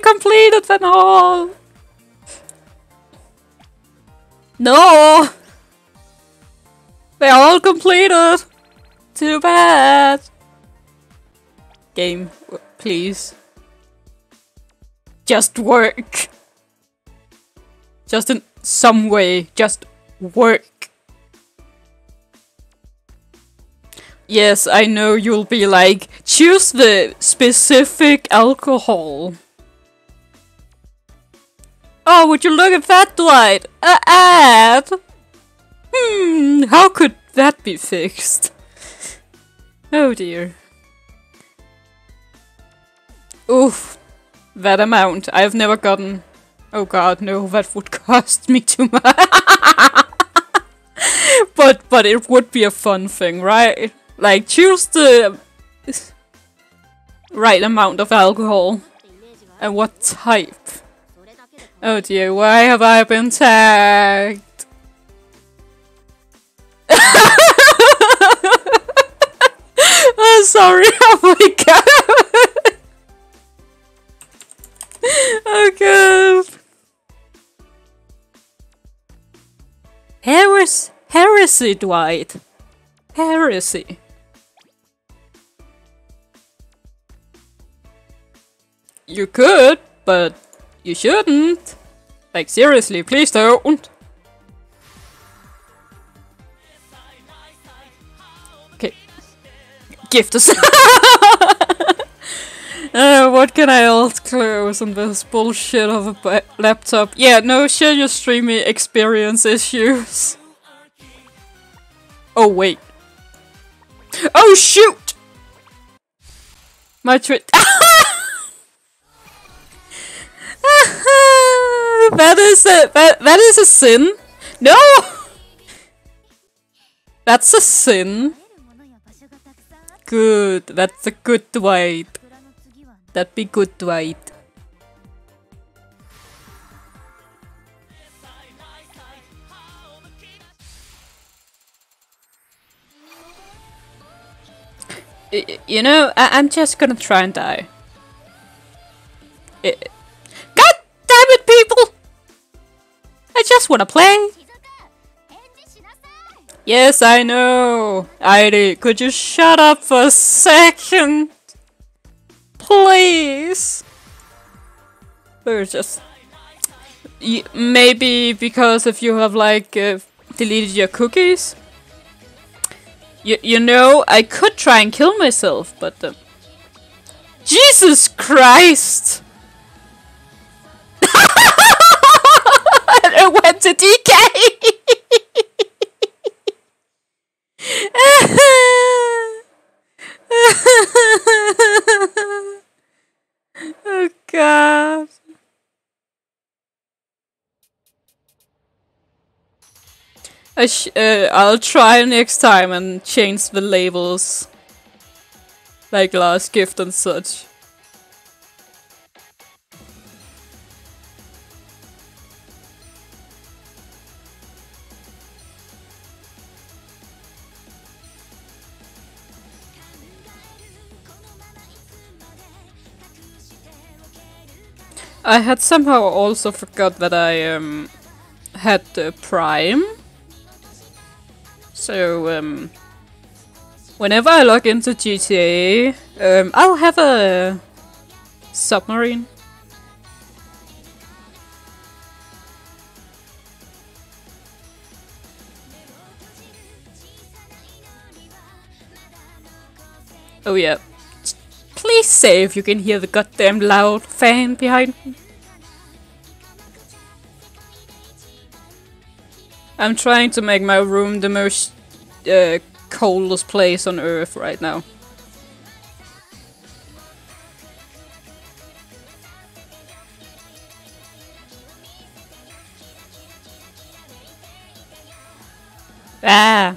completed them all! No! They're all completed! Too bad! Game, please. Just work. Just in some way, just work. Yes, I know you'll be like, choose the specific alcohol. Oh, would you look at that, Dwight? An ad? How could that be fixed? Oh dear. Oof. That amount. I've never gotten... Oh god, no, that would cost me too much. But it would be a fun thing, right? Like, choose the right amount of alcohol. And what type. Oh dear, why have I been tagged? Oh, sorry, oh my god. Oh god. Heresy, Dwight. Heresy. You could, but you shouldn't. Like, seriously, please don't. Okay. Gift us. What can I else close on this bullshit of a laptop? Yeah, no, share your streaming experience issues. Oh, wait. Oh, shoot! My that is a sin. No! That's a sin. Good. That's a good Dwight. That'd be good, Dwight. You know, I'm just gonna try and die. God damn it, people! I just wanna play. Yes, I know. Heidi, could you shut up for a second? Please. We're just... maybe because if you have, like, deleted your cookies? You know, I could try and kill myself, but... Jesus Christ! It went to DK! Oh god. I'll try next time and change the labels. Like last gift and such. I had somehow also forgot that I had Prime. So whenever I log into GTA, I'll have a submarine. Oh yeah. Please say if you can hear the goddamn loud fan behind me. I'm trying to make my room the most coldest place on earth right now. Ah!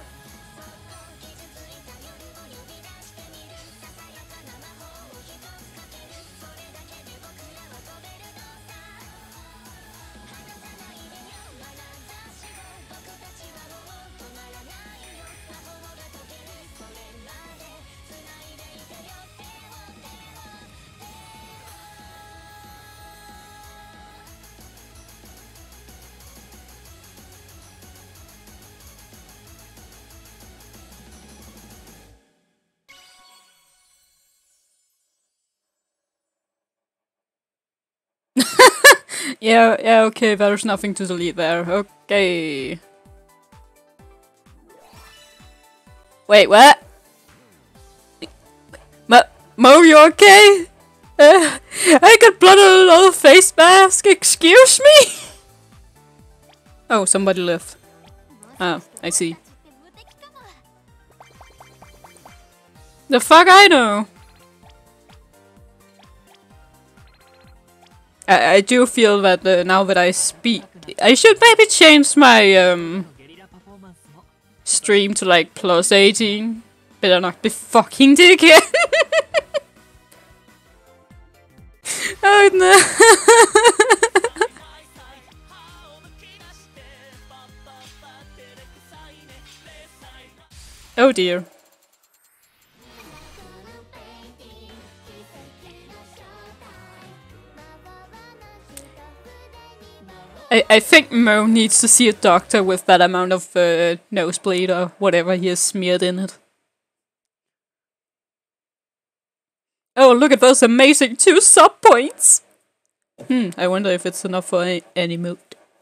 Yeah, okay, there's nothing to delete there. Okay. Wait, what? Mo, you okay? I got blood on all the face mask, excuse me? Oh, somebody left. Oh, I see. The fuck I know? I do feel that now that I speak, I should maybe change my stream to like +18. Better not be fucking dickhead. Oh no. Oh dear. I think Mo needs to see a doctor with that amount of nosebleed or whatever he has smeared in it. Oh, look at those amazing 2 sub points! I wonder if it's enough for any mood.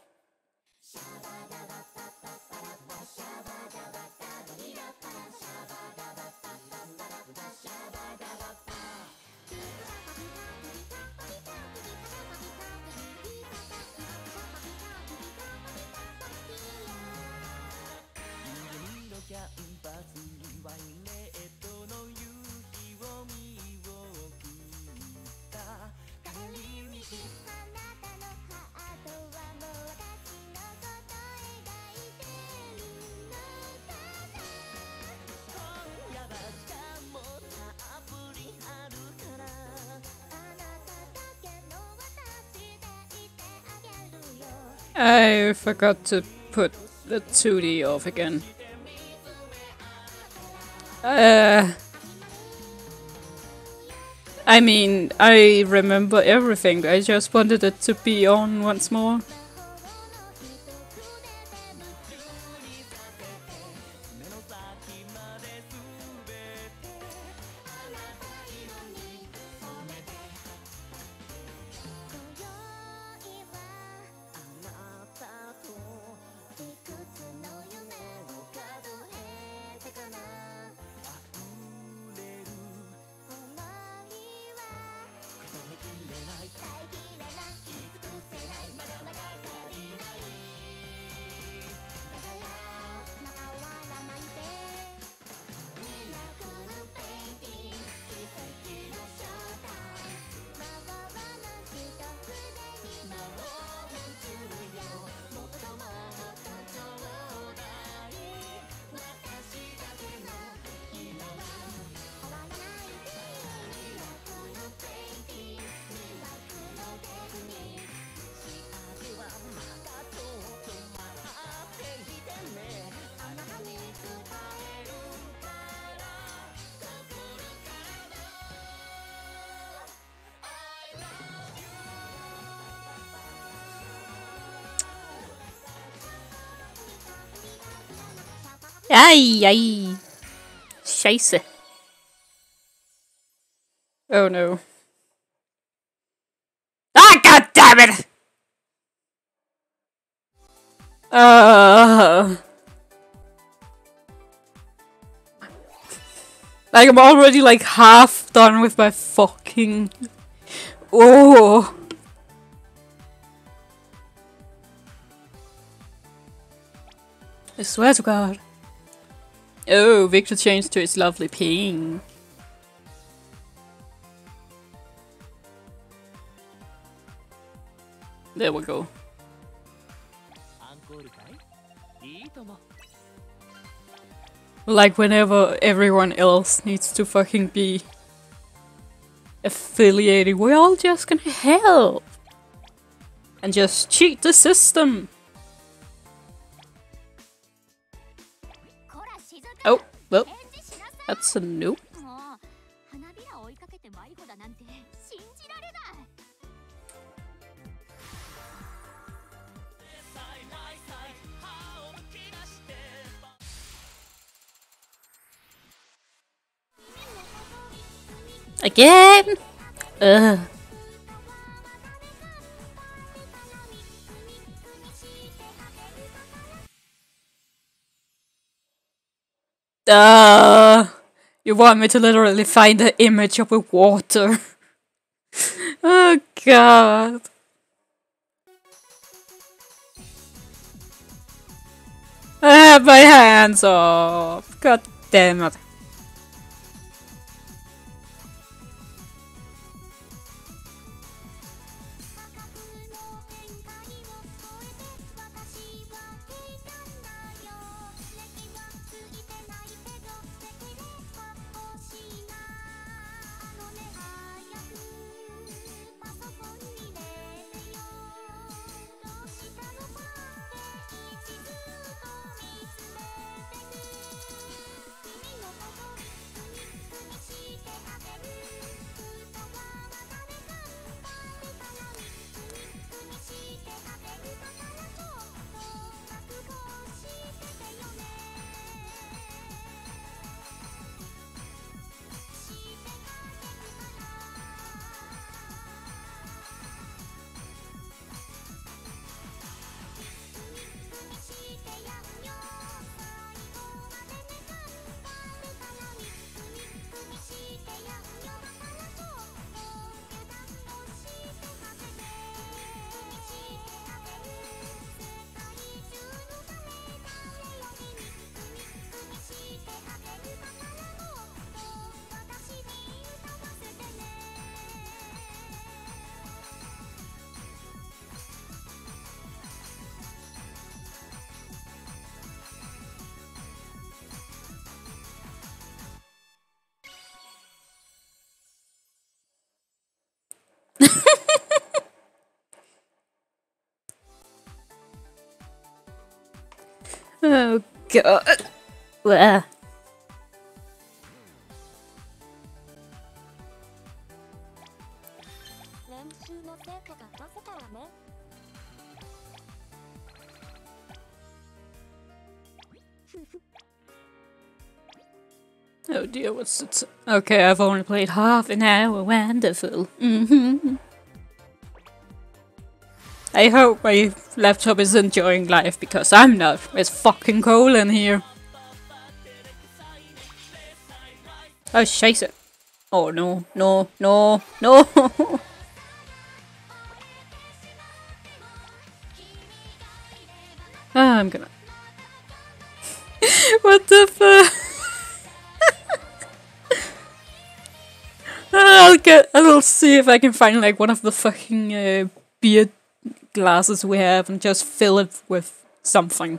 I forgot to put the 2D off again. I mean, I remember everything. I just wanted it to be on once more. Ai. Scheiße. Oh no. Ah, god damn it! Like, I'm already like half done with my fucking... Oh. I swear to God. Oh, Victor changed to his lovely pink. There we go. Like whenever everyone else needs to fucking be affiliated, we're all just gonna help. And just cheat the system. Oh, well, that's a nope. Again? Ugh. You want me to literally find the image of a water. Oh god. I have my hands off. God damn it. Oh god. Blah. Oh dear, what's it? Okay, I've only played half an hour. Wonderful. I hope my laptop is enjoying life because I'm not. It's fucking cold in here. Oh, scheiße. Oh no, no, no, no. I'm gonna. What the fuck? I'll see if I can find like one of the fucking beer glasses we have and just fill it with something.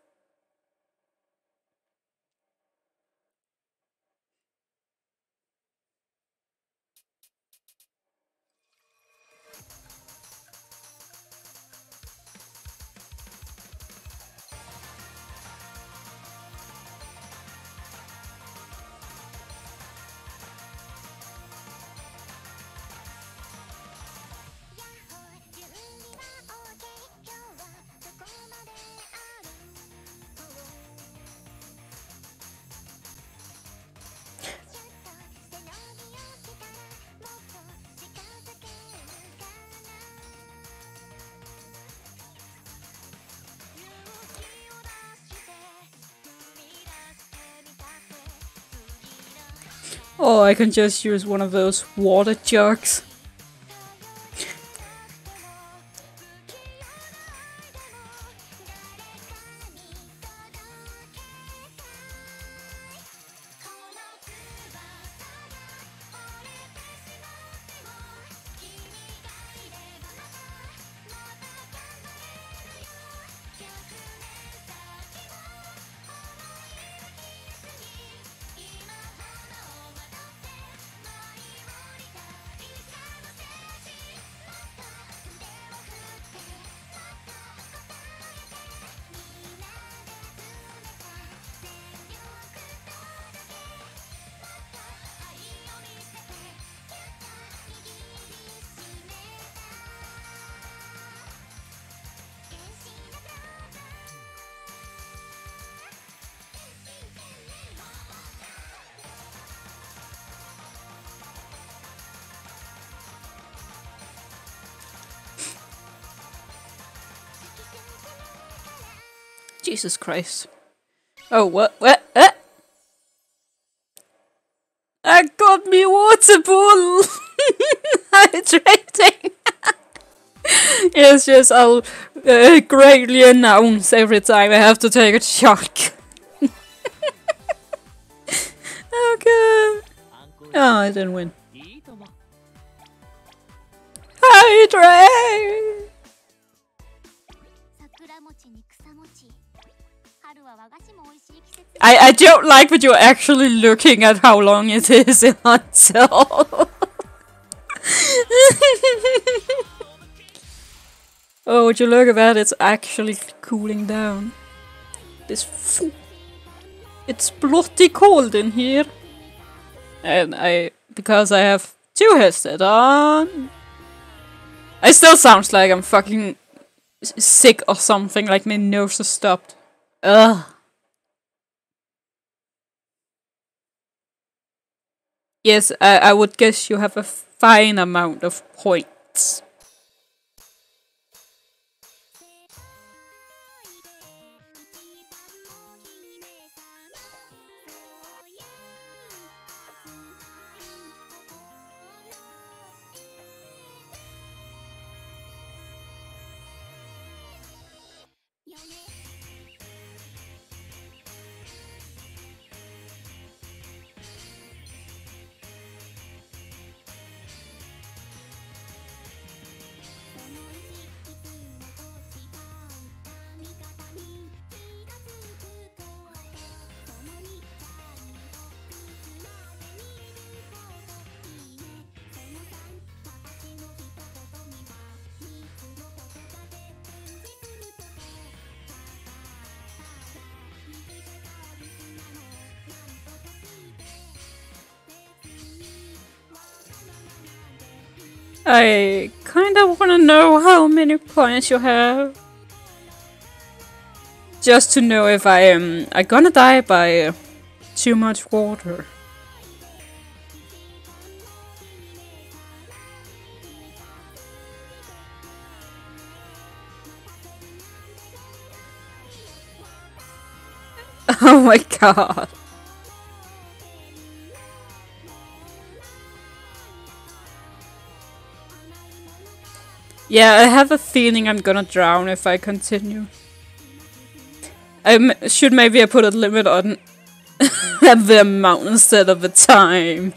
Oh, I can just use one of those water jugs. Jesus Christ. Oh, what? What? got me water bottle. Hydrating. Yes, I'll greatly announce every time I have to take a shot. Okay. Oh, I didn't win. Hydrate! I don't like that you're actually looking at how long it is until. Oh, would you look at that? It's actually cooling down. It's bloody cold in here. And because I have 2 headsets on. I still sounds like I'm fucking sick or something, like my nose has stopped. Ugh. Yes, I would guess you have a fine amount of points. I kinda wanna know how many points you have. Just to know if I am gonna die by too much water. Oh my god. Yeah, I have a feeling I'm gonna drown if I continue. I should maybe put a limit on the amount instead of the time.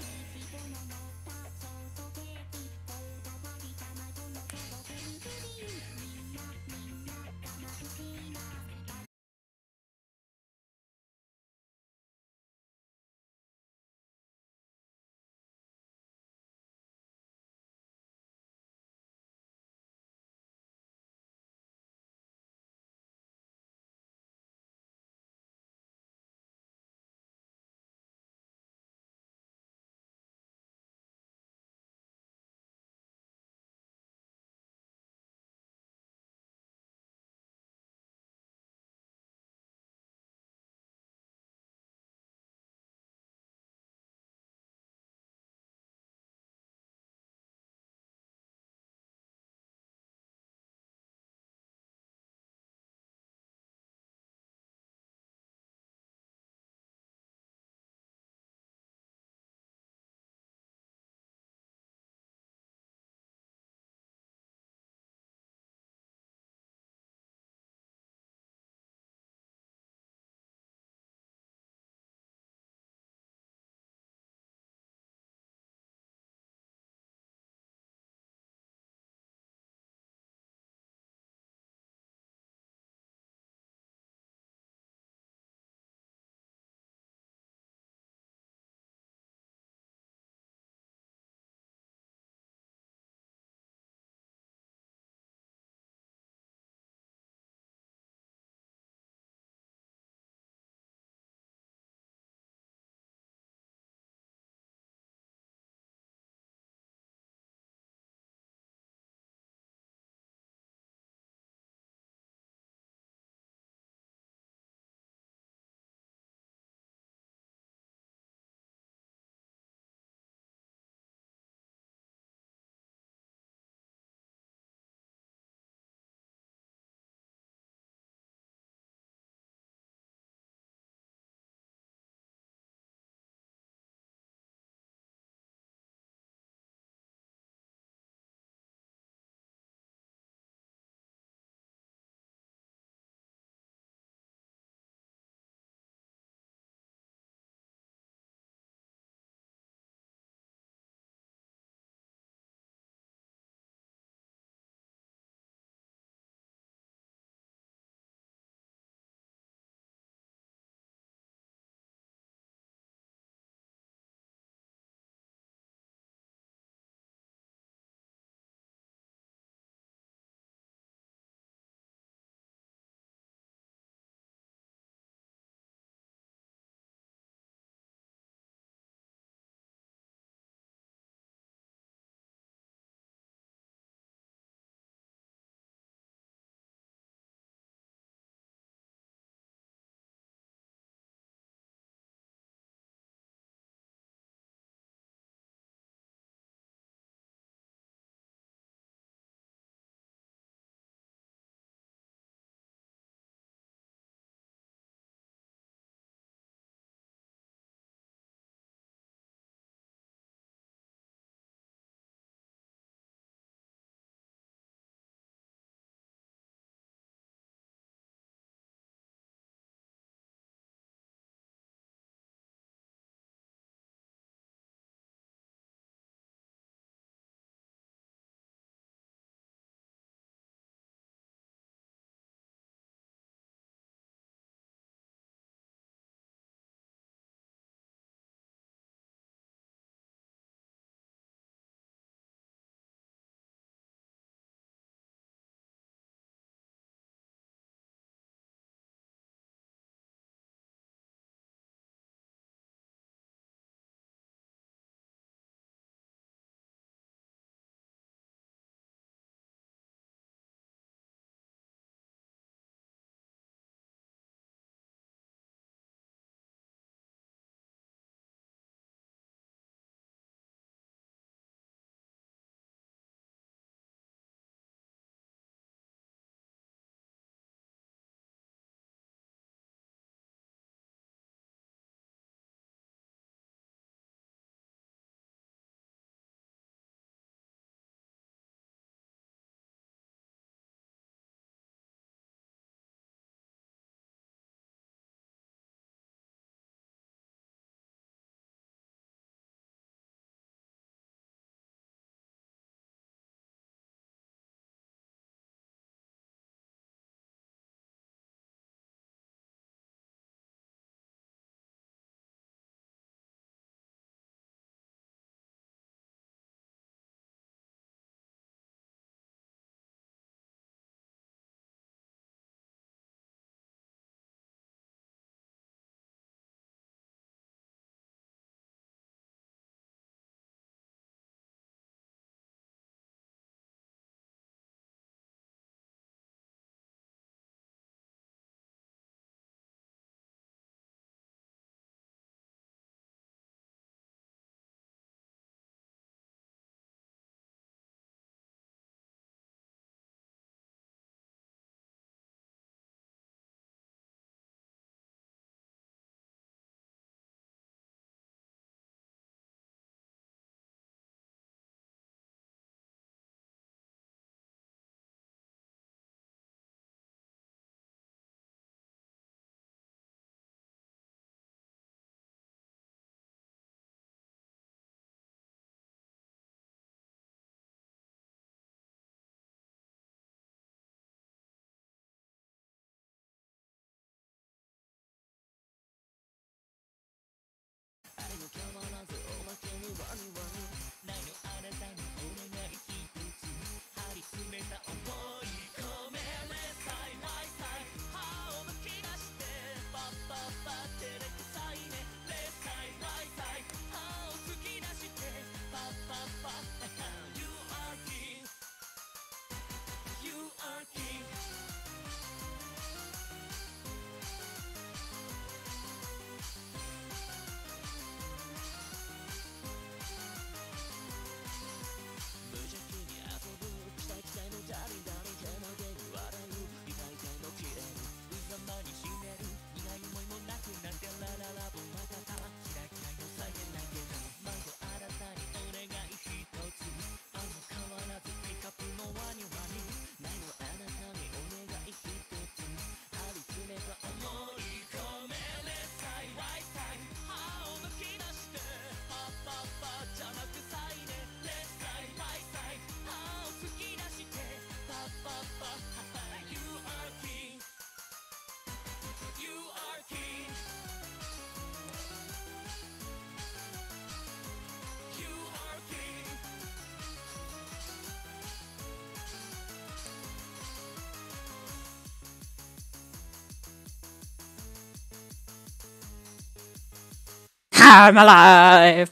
I'm alive!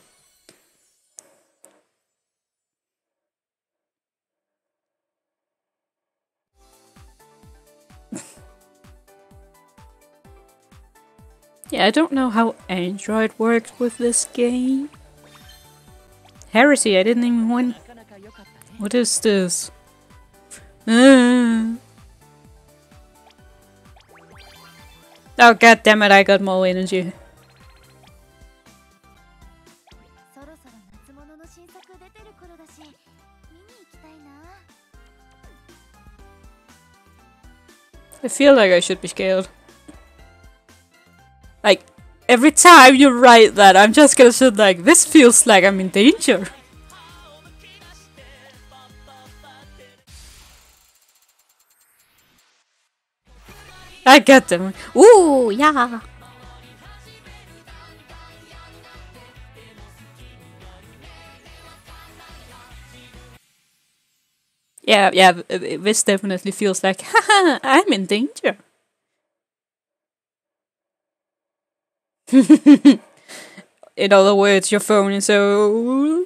Yeah, I don't know how Android works with this game. Heresy, I didn't even win. What is this? Oh, god damn it, I got more energy. I feel like I should be scared. Like, every time you write that, I'm just gonna sit like, this feels like I'm in danger. I get them. Ooh, yeah. Yeah, this definitely feels like, haha, I'm in danger. In other words, your phone is old.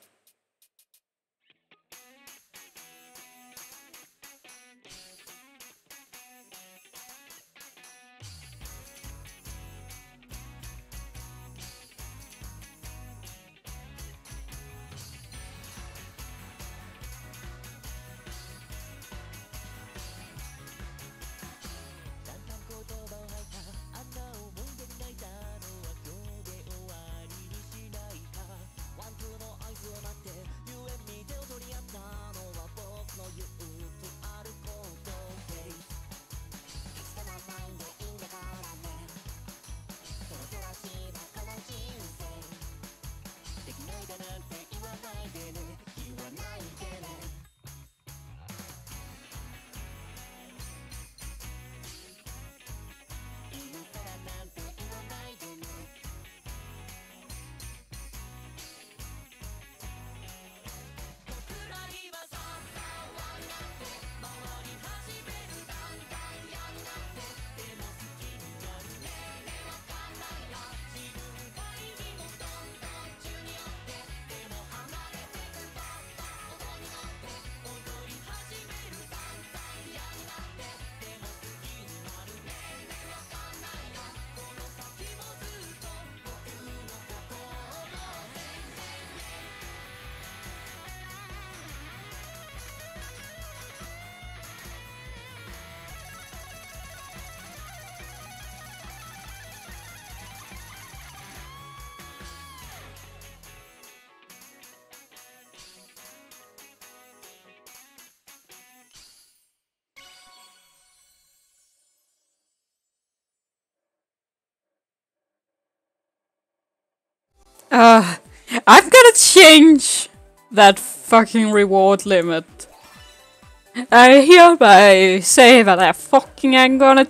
I'm gonna change that fucking reward limit. I hereby say that I fucking ain't gonna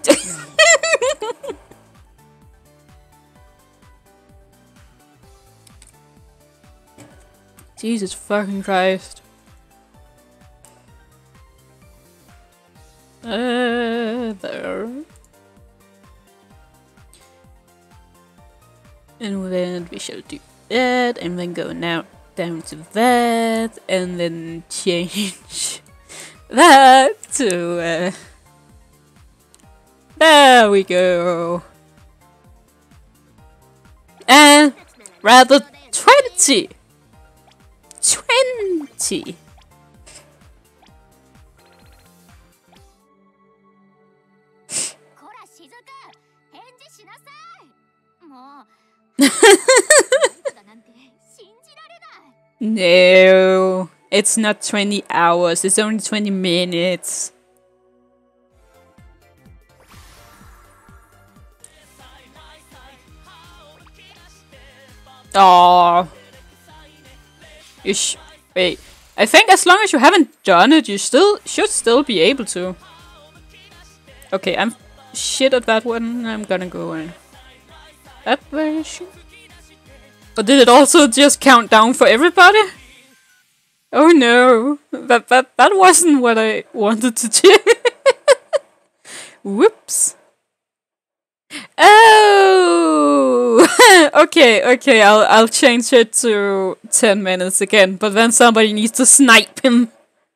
Jesus fucking Christ. There. And then we shall do that, and then go now down to that, and then change that to there we go. And rather 20. 20. No, it's not 20 hours, it's only 20 minutes. Oh, wait. I think as long as you haven't done it, you should still be able to. Okay, I'm shit at that one. I'm gonna go in that version. But did it also just count down for everybody? Oh no, that wasn't what I wanted to do. Whoops. Oh, okay. I'll change it to 10 minutes again, but then somebody needs to snipe him.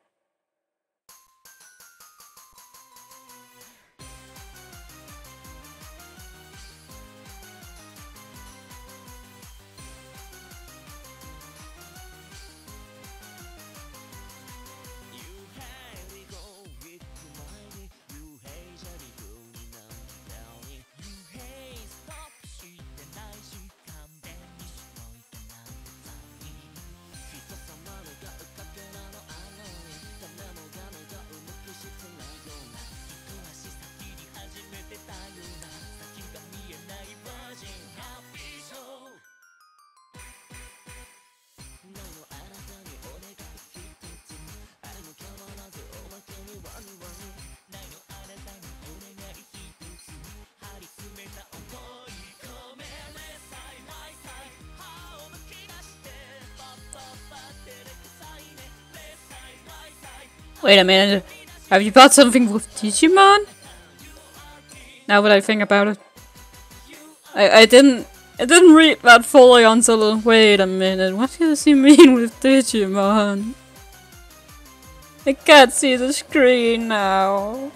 Wait a minute, have you bought something with Digimon? Now that I think about it. I didn't read that fully until, wait a minute, what does he mean with Digimon? I can't see the screen now.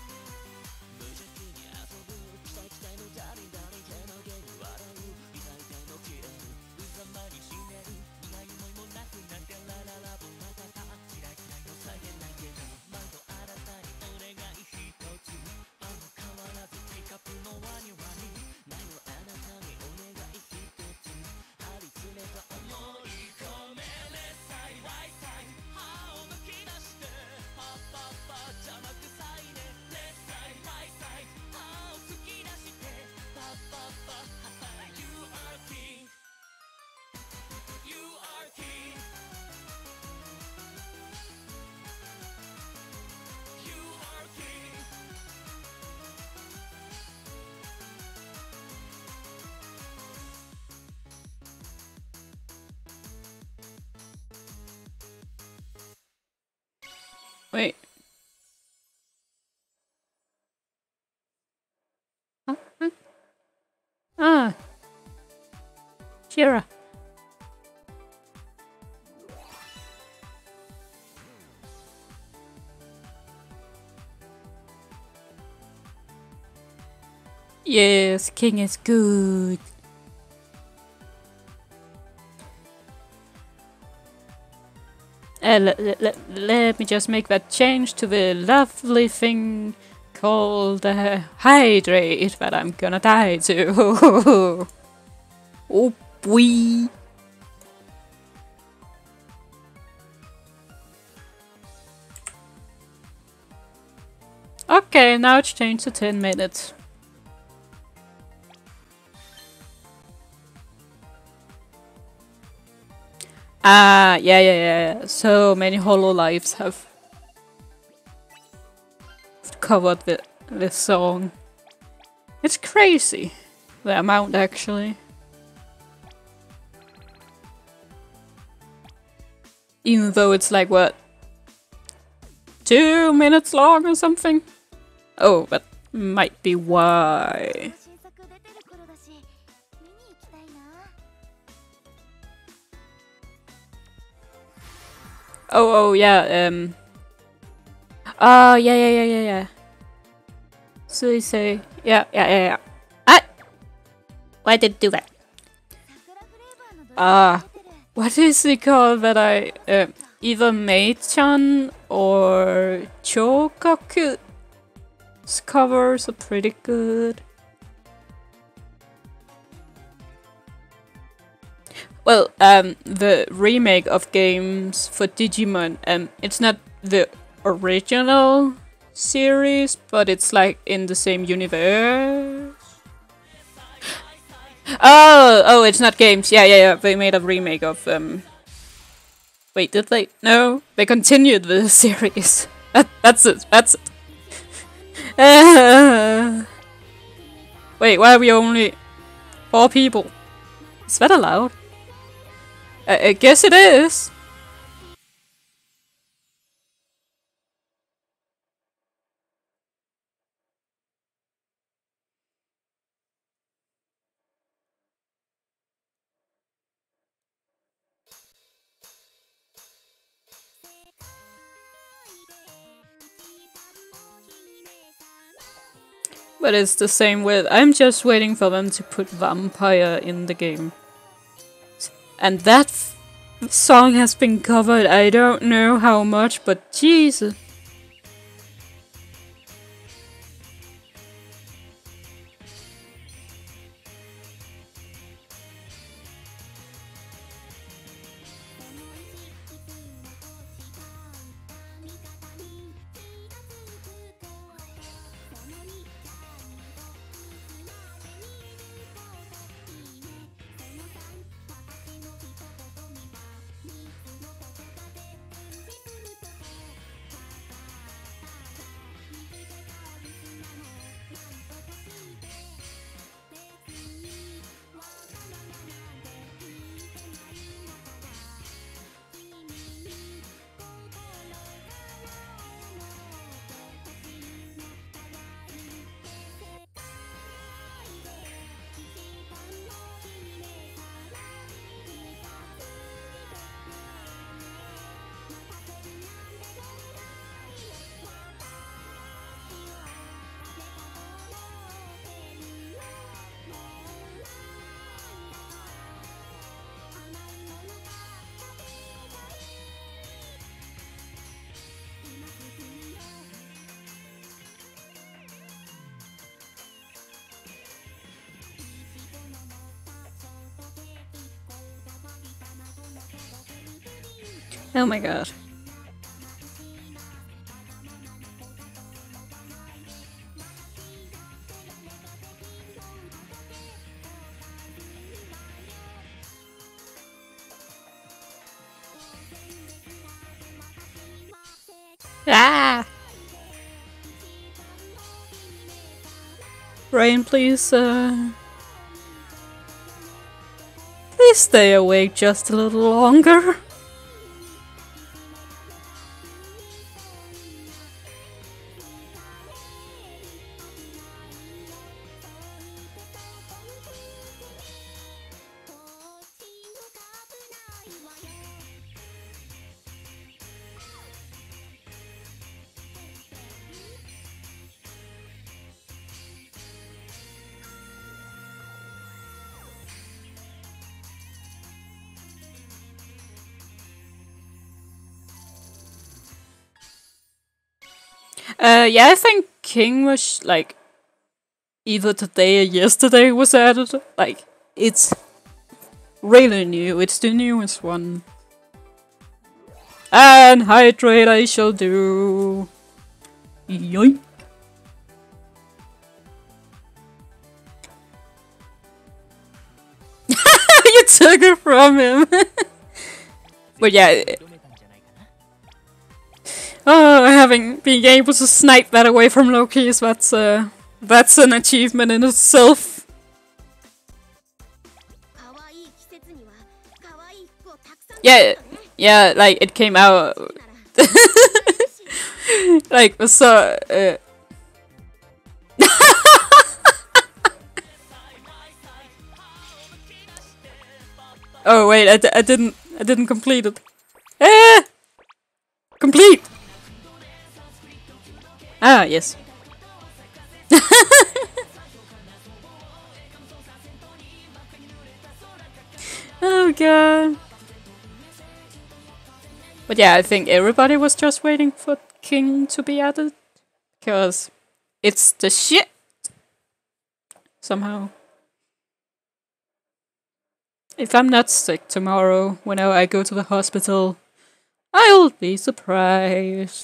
Wait. Huh? Ah. Shira. Yes, King is good. Let me just make that change to the lovely thing called Hydrate that I'm gonna die to. Oh boy. Okay, now it's changed to 10 minutes. Ah, yeah. So many Hololives have covered this song. It's crazy, the amount actually. Even though it's like, what, 2 minutes long or something? Oh, that might be why. Oh, yeah, yeah. So you say, yeah. Ah! Why did it do that? What is it called that I, either Mei-chan or Chokaku's covers are pretty good. Well, the remake of games for Digimon, it's not the original series, but it's like in the same universe. Oh, it's not games. Yeah. They made a remake of Wait, did they? No, they continued the series. That's it. Wait, why are we only 4 people? Is that allowed? I guess it is. But it's the same with... I'm just waiting for them to put Vampire in the game. And that song has been covered, I don't know how much, but Jesus. Oh my god. Ah! Rain, please, please stay awake just a little longer. Yeah, I think King was like either today or yesterday was added. Like, it's really new. It's the newest one. And hydrate I shall do. Yoink. You took it from him. But yeah. Being able to snipe that away from Loki is that's an achievement in itself. Yeah, Yeah, like it came out. Like so. Oh wait, I didn't complete it. Eh! Complete. Ah yes. Oh god. But yeah, I think everybody was just waiting for King to be added. Because it's the shit. Somehow. If I'm not sick tomorrow, whenever I go to the hospital, I'll be surprised.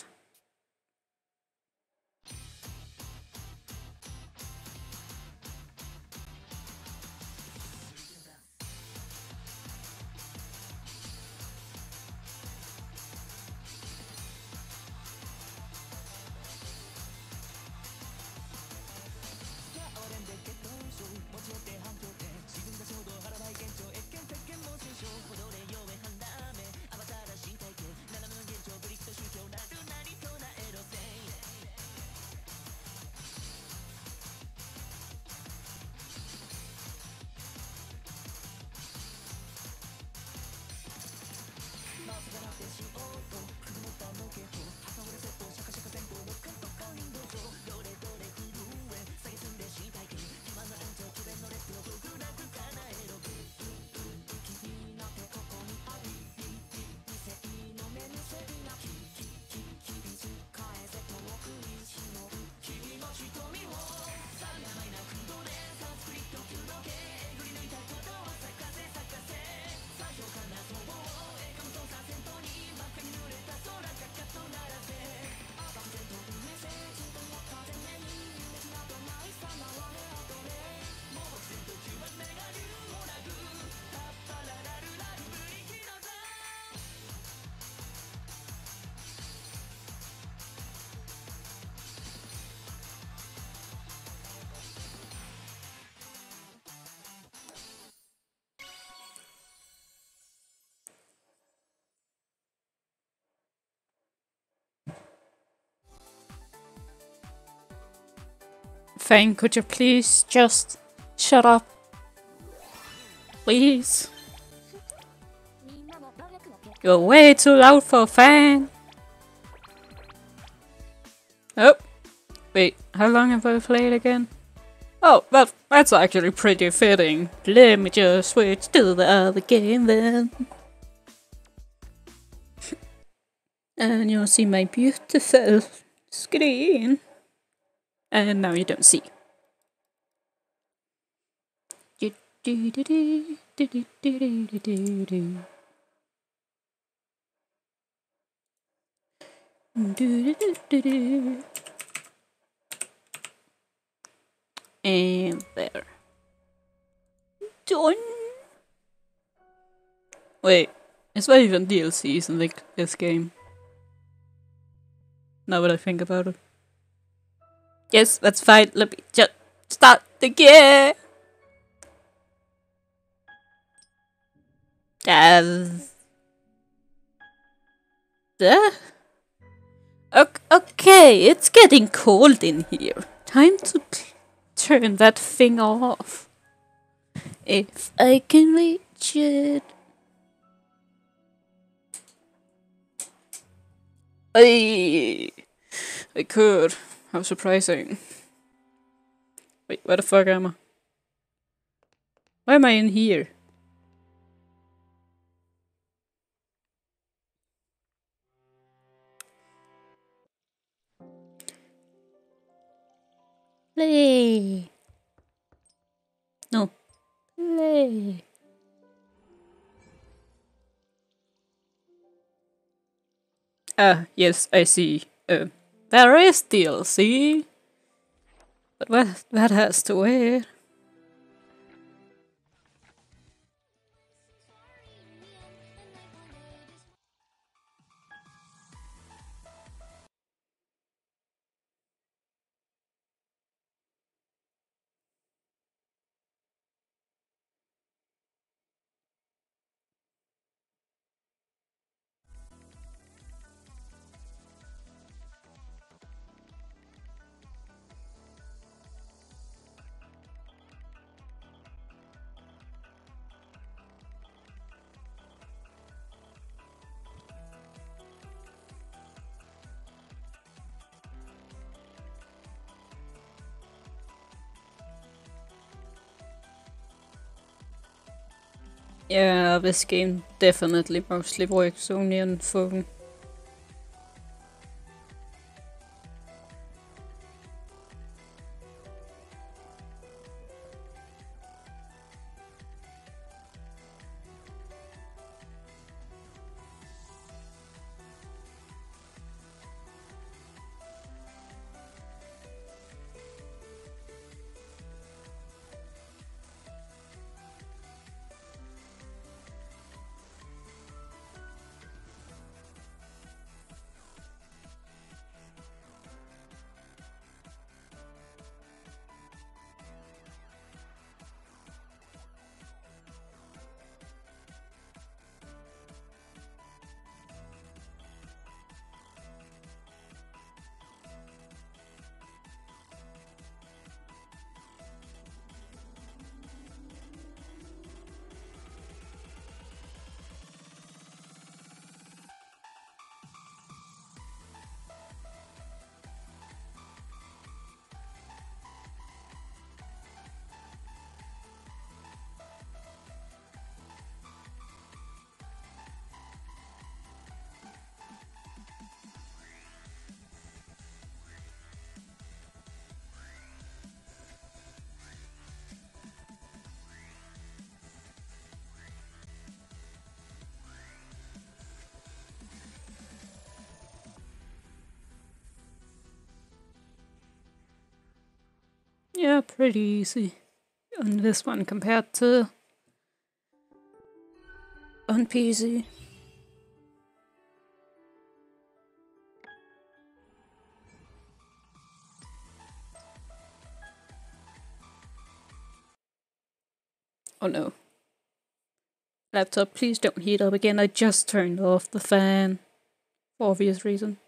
Fang, could you please just shut up? Please. You're way too loud for Fang. Oh. Wait, how long have I played again? Oh, that's actually pretty fitting. Let me just switch to the other game then. And you'll see my beautiful screen. And now you don't see. And there. Done. Wait, is there even DLCs in this game? Now that I think about it. Yes, that's fine. Let me just start the game. Okay, it's getting cold in here. Time to turn that thing off. If I can reach it. I could. How surprising. Wait, where the fuck am I? Why am I in here? Play. No. Play. Ah, yes, I see. There is DLC. But that has to wait. Yeah, this game definitely mostly works only on phone. Yeah, pretty easy on this one compared to on PC. Oh no. Laptop, please don't heat up again. I just turned off the fan. For obvious reason.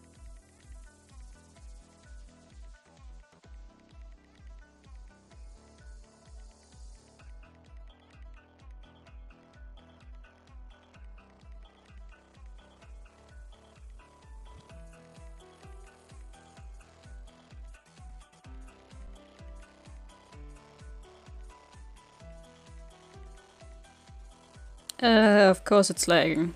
Of course it's lagging.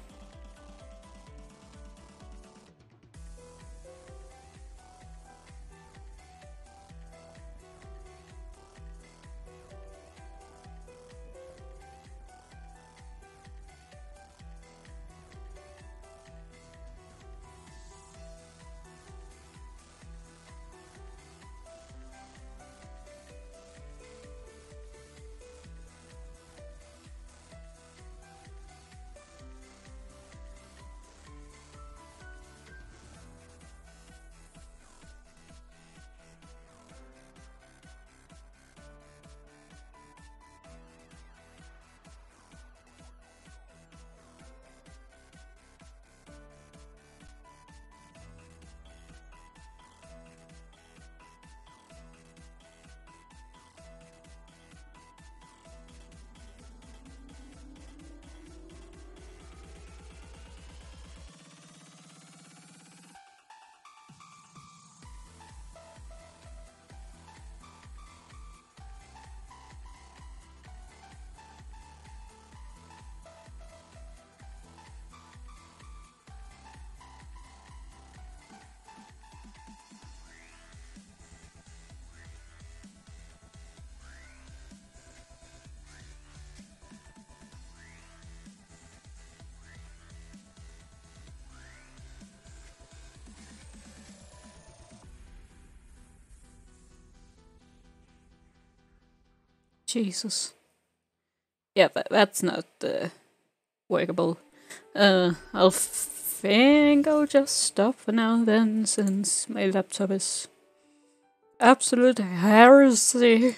Jesus. Yeah, that's not workable. I'll think I'll just stop for now then, since my laptop is absolute heresy.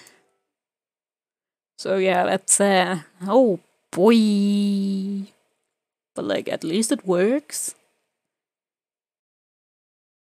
So yeah, that's oh boy. But like, at least it works.